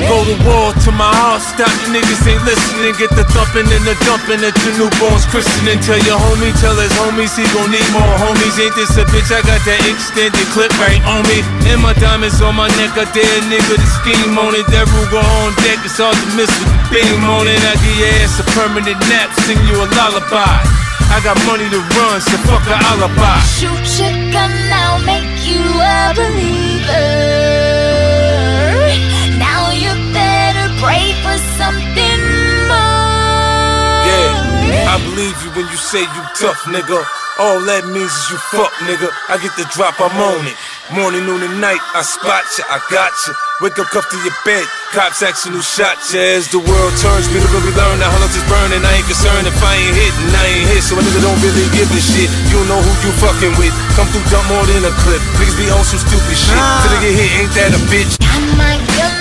I go to war till my heart stop. You niggas ain't listening. Get the thumping and the dumping at your newborn's christening. Tell your homie, tell his homies he gon' need more homies. Ain't this a bitch? I got that extended clip right on me. And my diamonds on my neck. I dare a nigga to scheme on it. That Ruger on deck. It's hard to miss with the beam on it. I give your ass a permanent nap. Sing you a lullaby. I got money to run, so fuck a alibi. Shoot your gun, I'll make you a believer. Now you better pray for something more. Yeah, I believe you when you say you tough, nigga. All that means is you fuck, nigga. I get the drop, I'm on it. Morning, noon, and night, I spot ya, I got ya. Wake up, cuff to your bed, cops asking who shot ya. As the world turns, we really learn that hunters is burning. I ain't concerned if I ain't hitting, I ain't hit. So a nigga don't really give a shit. You know who you fucking with. Come through, dump more than a clip. Niggas be on some stupid shit. Till they get hit, ain't that a bitch? I'm my gun.